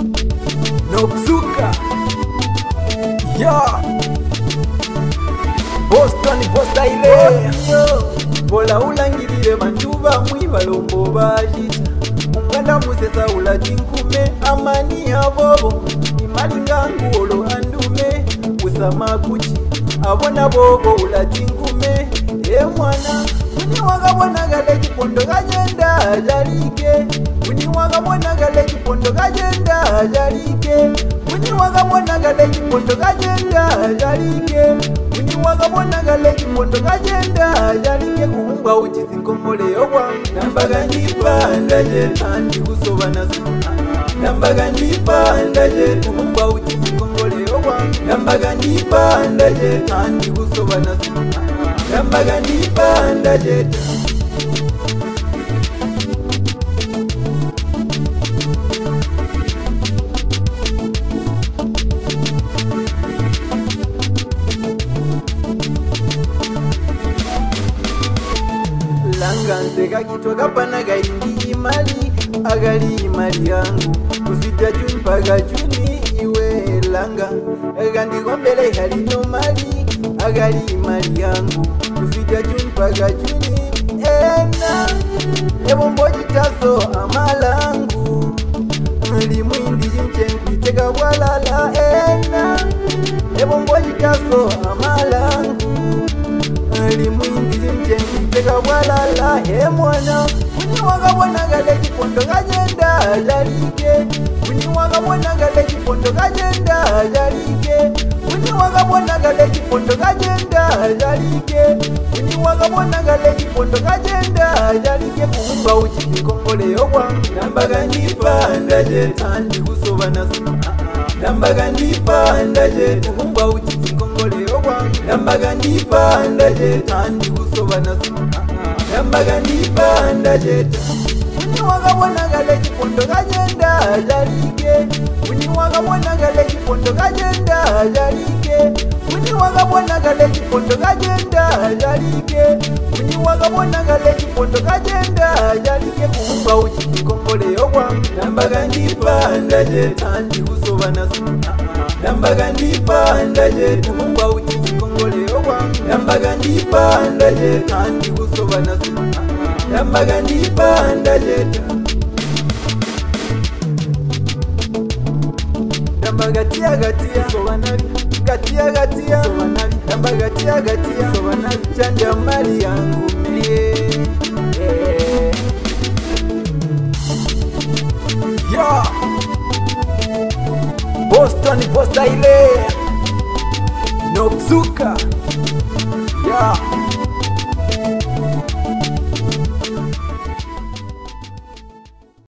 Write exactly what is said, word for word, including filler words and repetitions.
Nokuzuka yeah. Boston posta ile bola ulangirire mantuba mwibalombo bajita Unganda musesa ulatinkume amani abobo imalingangu olo andume usama kuchi abona bobo ulatinkume e mwana Muni wakabona gale kipondo kagenda jalike Muni wakabona gale kipondo kagenda jalike Muni wakabona gale kipondo kagenda jalike Muni wakabona gale kipondo kagenda jalike Kuhumba uchizi nkomole yokwa Nambaga nipa ndaje Andi kusoba nasu Nambaga nipa ndaje Kuhumba uchizi nkomole yokwa Nambaga nipa ndaje Andi kusoba nasu Nambaga nipa ndaje Langa nseka kitoka panaga indi imali Agali imali yangu Kuzita juni paga juni iwe langa Gandi gombele halino mali Agali imali yangu Kuzita juni paga juni Ena Ebo mboji taso amalangu Limu indi jimchen kuiteka walala Ena Ebo mboji taso amalangu Limu indi jimchen kuiteka walala He mwana Muni wakabona gale kipondo kagenda jalike Muni wakabona gale kipondo kagenda jalike Muni wakabona gale kipondo kagenda jalike Muni wakabona gale kipondo kagenda jalike Kuhumba uchizi kongole yokwa Nambaga nipa ndaje Tandi kusoba nasu Nambaga nipa ndaje Kuhumba uchizi kongole yokwa Nambaga nipa ndaje Tandi kusoba nasu Nambaga nipa ndaje Muni wakabona gale kipondo kagenda jalike Muni wakabona gale kipondo kagenda jalike Muni wakabona gale kipondo kagenda jalike Muni wakabona gale kipondo kagenda jalike Kuhumba uchizi kongole yokwa Nambaga nipa ndaje Tandi kusoba nasu Nambaga nipa ndaje Kuhumba uchizi kongole yokwa Nambaga nipa ndaje Tandi kusoba nasu Nambaga nipa ndaje Nambaga tia gatia Sobanari Gatia gatia Sobanari Nambaga tia gatia Sobanari Chanja mali yangu mie yeah. Yeah. Boston posta ile Nokuzuka